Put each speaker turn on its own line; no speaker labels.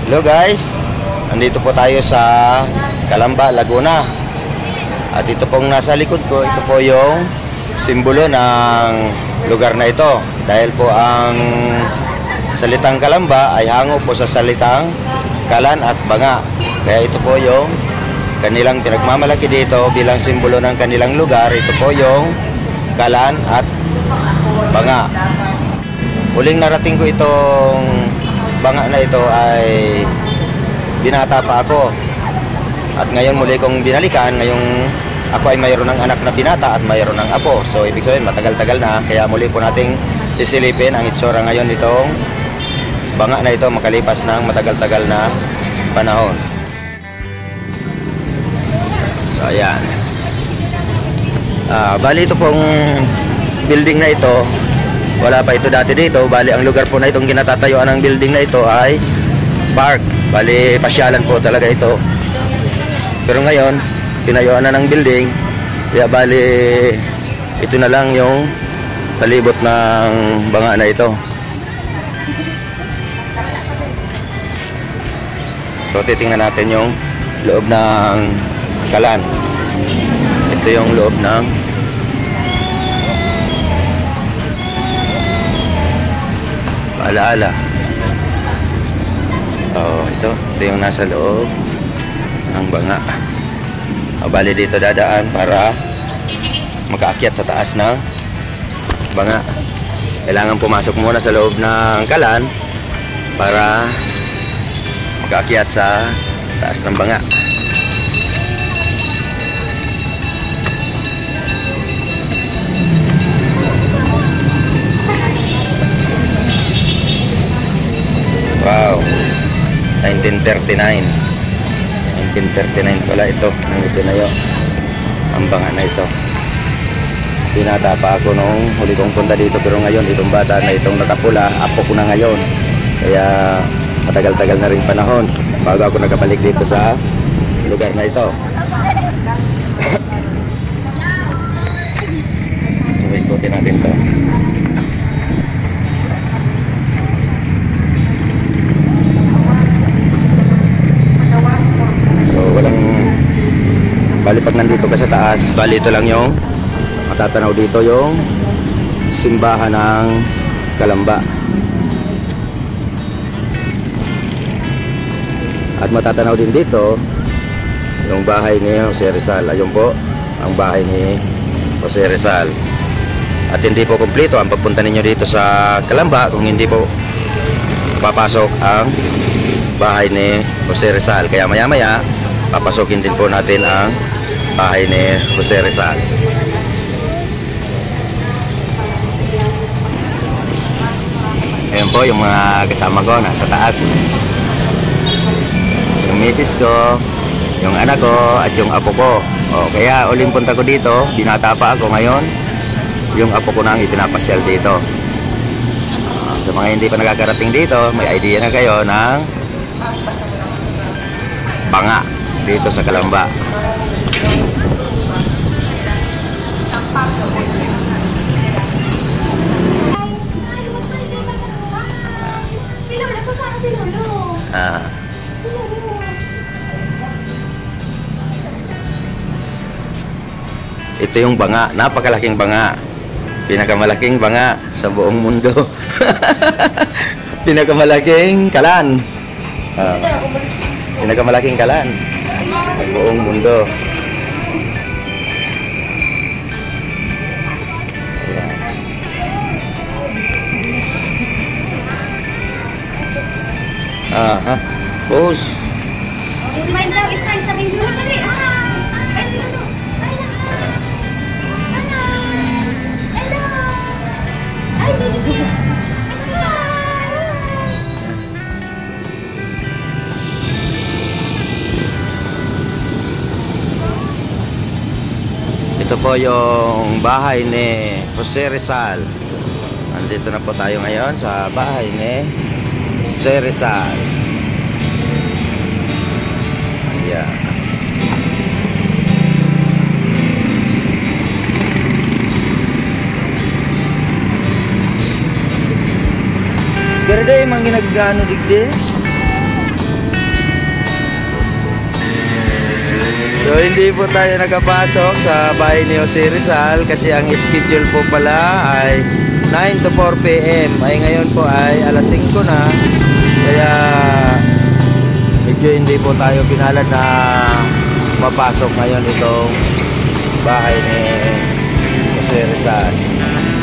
Hello guys, nandito po tayo sa Calamba, Laguna. At ito pong nasa likod ko, ito po yung simbolo ng lugar na ito. Dahil po ang salitang Calamba ay hango po sa salitang kalan at banga. Kaya ito po yung kanilang pinagmamalaki dito bilang simbolo ng kanilang lugar. Ito po yung kalan at banga. Huling narating ko itong banga na ito ay binata pa ako. At ngayon muli kong binalikan, ngayong ako ay mayroon ng anak na binata at mayroon ng apo. So ibig sabihin matagal-tagal na, kaya muli po nating isilipin ang itsura ngayon nitong banga na ito makalipas ng matagal-tagal na panahon. So ayan. Bali ito pong building na ito, wala pa ito dati dito. Bali ang lugar po na itong ginatatayuan ng building na ito ay park. Bali pasyalan po talaga ito. Pero ngayon tinayuan na ng building. Kaya bali ito na lang yung palibot ng banga na ito. So titingnan natin yung loob ng kalan. Ito yung loob ng alaala. Ito yung nasa loob ng banga. Bali dito dadaan para makaakyat sa taas ng banga. Kailangan pumasok muna sa loob ng kalan para makaakyat sa taas ng banga. Wow, 1939 pala ito ang itinayo ang banga na ito. Binata pa ako nung huli kong punta dito, pero ngayon itong bata na itong nakapula, apo ko na ngayon. Kaya matagal-tagal na rin panahon bago ako nakabalik dito sa lugar na ito. So ikutin natin ito. Bali pag nandito ka sa taas, bali ito lang yung matatanaw dito, yung simbahan ng Calamba. At matatanaw din dito yung bahay ni Jose Rizal. Ayun po ang bahay ni Jose Rizal. At hindi po kumpleto ang pagpunta ninyo dito sa Calamba kung hindi po papasok ang bahay ni Jose Rizal. Kaya maya maya papasokin din po natin ang bahay ni Jose Rizal. Ayan po yung mga kasama ko nasa taas. Yung misis ko, yung anak ko at yung apo ko. Kaya uling punta ko dito, binata pa ako ngayon. Yung apo ko nang ipinapasyal dito. Sa mga hindi pa nakakarating dito, may idea na kayo ng banga dito sa Calamba. Ito yung banga, napakalaking banga. Pinakamalaking banga sa buong mundo. Pinakamalaking kalan. Pinakamalaking kalan sa buong mundo. Pose.
Smile daw, smile sa ring dulu tadi.
Ito po yung bahay ni Jose Rizal. Nandito na po tayo ngayon sa bahay ni Jose Rizal. Ayan. Pero dahil mga ginagano digdi. So hindi po tayo nakapasok sa bahay ni Jose Rizal kasi ang schedule po pala ay 9 to 4 PM. Ay ngayon po ay alas 5 na. Kaya medyo hindi po tayo pinalad na mapasok ngayon itong bahay ni Jose Rizal.